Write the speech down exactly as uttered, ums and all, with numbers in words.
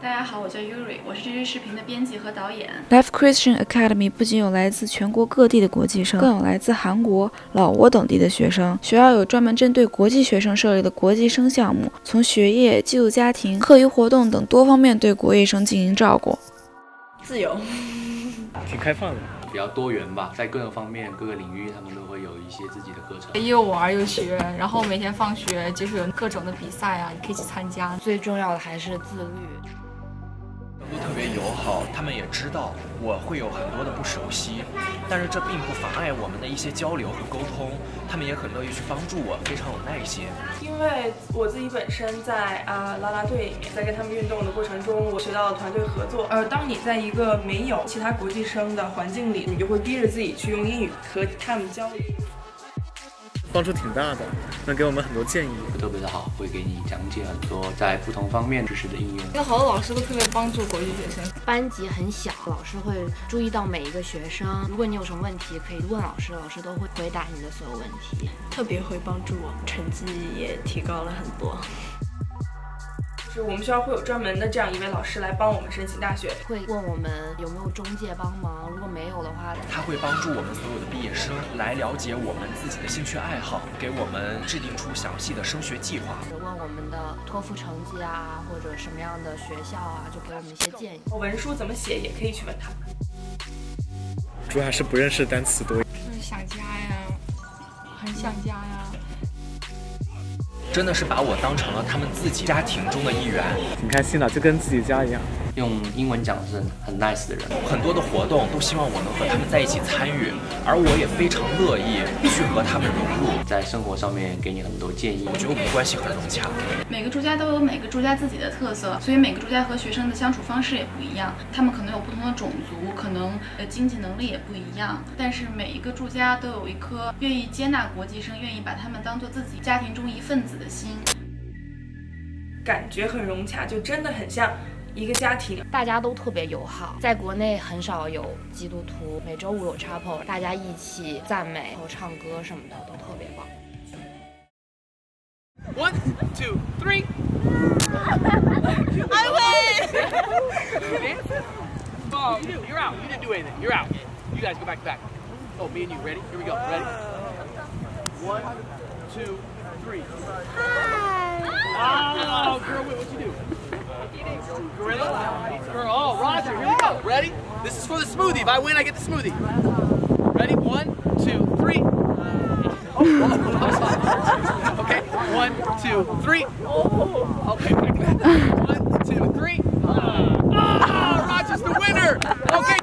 大家好，我叫 Yuri， 我是这支视频的编辑和导演。 Life Christian Academy 不仅有来自全国各地的国际生，更有来自韩国、老挝等地的学生。学校有专门针对国际学生设立的国际生项目，从学业、寄宿家庭、课余活动等多方面对国际生进行照顾。 自由， 挺开放的。 比较多元吧，在各个方面、各个领域，他们都会有一些自己的课程。 又玩又学，然后每天放学就是有各种的比赛啊，你可以去参加。 最重要的还是自律。 都特别友好，他们也知道我会有很多的不熟悉，但是这并不妨碍我们的一些交流和沟通，他们也很乐意去帮助我，非常有耐心。 因为我自己本身在啊啦啦队里面，在跟他们运动的过程中，我学到了团队合作。呃，当你在一个没有其他国际生的环境里，你就会逼着自己去用英语和他们交流。 帮助挺大的，能给我们很多建议， 特别的好，会给你讲解很多在不同方面知识的应用。 因为好多老师都特别帮助国际学生， 班级很小，老师会注意到每一个学生。如果你有什么问题，可以问老师，老师都会回答你的所有问题， 特别会帮助我，成绩也提高了很多。 是我们学校会有专门的这样一位老师来帮我们申请大学， 会问我们有没有中介帮忙，如果没有的话， 他会帮助我们所有的毕业生来了解我们自己的兴趣爱好，给我们制定出详细的升学计划。 问我们的托福成绩啊，或者什么样的学校啊，就给我们一些建议。 文书怎么写也可以去问他们。 主要还是不认识单词多。 就是想家呀，很想家呀。 真的是把我当成了他们自己家庭中的一员， 挺开心的，就跟自己家一样。 用英文讲是很 nice 的人， 很多的活动都希望我能和他们在一起参与，而我也非常乐意去和他们融入， 在生活上面给你很多建议。 我觉得我们关系很融洽。 每个住家都有每个住家自己的特色，所以每个住家和学生的相处方式也不一样。他们可能有不同的种族，可能呃经济能力也不一样，但是每一个住家都有一颗愿意接纳国际生、愿意把他们当做自己家庭中一份子的心。 感觉很融洽，就真的很像一个家庭， 大家都特别友好。在国内很少有基督徒，每周五有 chapel， 大家一起赞美和唱歌什么的都特别棒。 One, two, three. I win. Oh, you do. You're out. You didn't do anything. You're out. You guys go back to back. Oh, me and you. Ready? Here we go. Ready? One, two, three. Oh, girl, wait, what'd you do? Gorilla? Girl, oh, Roger, here we go. Ready? This is for the smoothie. If I win, I get the smoothie. Ready? One, two, three. Oh, okay, one, two, three. Okay, back, back. One, two, three. Ah, Roger's the winner. Okay.